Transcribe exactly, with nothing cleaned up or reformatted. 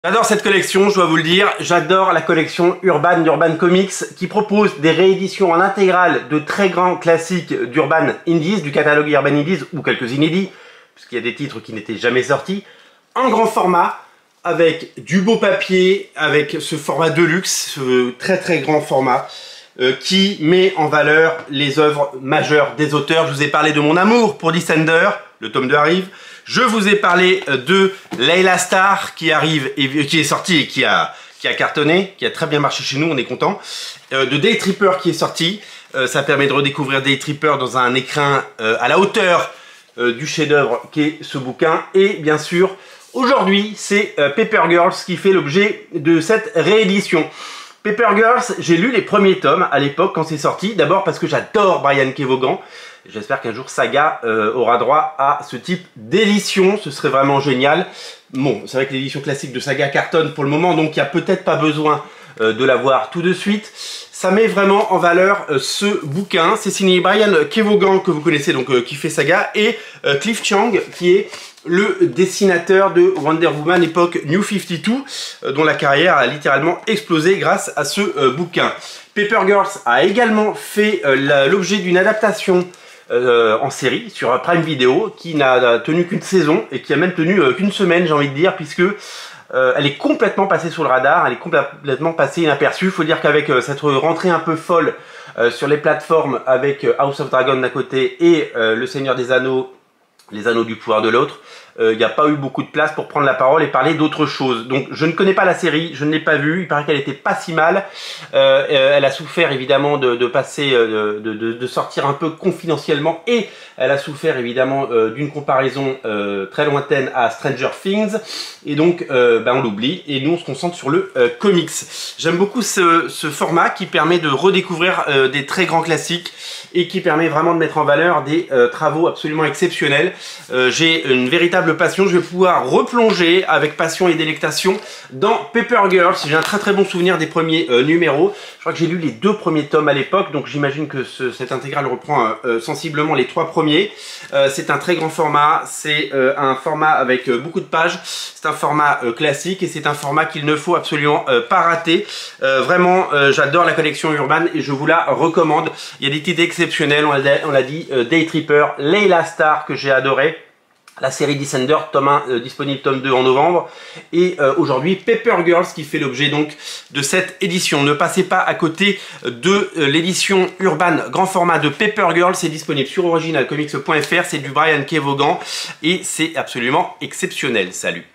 J'adore cette collection, je dois vous le dire. J'adore la collection Urban d'Urban Comics qui propose des rééditions en intégrale de très grands classiques d'Urban Indies, du catalogue Urban Indies ou quelques inédits, puisqu'il y a des titres qui n'étaient jamais sortis, en grand format, avec du beau papier, avec ce format de luxe, ce très très grand format, euh, qui met en valeur les œuvres majeures des auteurs. Je vous ai parlé de mon amour pour Descender, le tome deux arrive. Je vous ai parlé de Layla Starr qui arrive et qui est sorti et qui a, qui a cartonné, qui a très bien marché chez nous, on est content. Euh, de Day Tripper qui est sorti. Euh, ça permet de redécouvrir Day Tripper dans un écrin euh, à la hauteur euh, du chef-d'œuvre qu'est ce bouquin. Et bien sûr, aujourd'hui, c'est euh, Paper Girls qui fait l'objet de cette réédition. Paper Girls, j'ai lu les premiers tomes à l'époque quand c'est sorti. D'abord parce que j'adore Brian Kevogan. J'espère qu'un jour Saga euh, aura droit à ce type d'édition, ce serait vraiment génial. Bon, c'est vrai que l'édition classique de Saga cartonne pour le moment, donc il n'y a peut-être pas besoin euh, de l'avoir tout de suite. Ça met vraiment en valeur euh, ce bouquin. C'est signé Brian Kevogan, que vous connaissez, donc euh, qui fait Saga, et euh, Cliff Chiang, qui est le dessinateur de Wonder Woman époque New cinquante-deux, euh, dont la carrière a littéralement explosé grâce à ce euh, bouquin. Paper Girls a également fait euh, l'objet d'une adaptation Euh, en série sur Prime Video qui n'a tenu qu'une saison et qui a même tenu euh, qu'une semaine, j'ai envie de dire, puisque euh, elle est complètement passée sous le radar, elle est complètement passée inaperçue. Il faut dire qu'avec euh, cette rentrée un peu folle euh, sur les plateformes avec euh, House of Dragon d'un côté et euh, Le Seigneur des Anneaux, Les Anneaux du pouvoir de l'autre, il euh, n'y a pas eu beaucoup de place pour prendre la parole et parler d'autre chose. Donc je ne connais pas la série, je ne l'ai pas vue, il paraît qu'elle était pas si mal. Euh, euh, elle a souffert évidemment de, de passer, euh, de, de, de sortir un peu confidentiellement, et elle a souffert évidemment euh, d'une comparaison euh, très lointaine à Stranger Things, et donc euh, ben, on l'oublie, et nous on se concentre sur le euh, comics. J'aime beaucoup ce, ce format qui permet de redécouvrir euh, des très grands classiques, et qui permet vraiment de mettre en valeur des euh, travaux absolument exceptionnels. Euh, J'ai une véritable passion, je vais pouvoir replonger avec passion et délectation dans Paper Girls. J'ai un très très bon souvenir des premiers euh, numéros. Je crois que j'ai lu les deux premiers tomes à l'époque, donc j'imagine que ce, cette intégrale reprend euh, sensiblement les trois premiers. Euh, c'est un très grand format, c'est euh, un format avec euh, beaucoup de pages, c'est un format euh, classique, et c'est un format qu'il ne faut absolument euh, pas rater. Euh, vraiment, euh, j'adore la collection Urban et je vous la recommande. Il y a des titres exceptionnels, on l'a dit, euh, Day Tripper, Layla Starr que j'ai adoré, la série Descender, tome un, euh, disponible tome deux en novembre, et euh, aujourd'hui Paper Girls qui fait l'objet donc de cette édition. Ne passez pas à côté de euh, l'édition Urban grand format de Paper Girls, c'est disponible sur original comics point F R, c'est du Brian Kevogan et c'est absolument exceptionnel. Salut!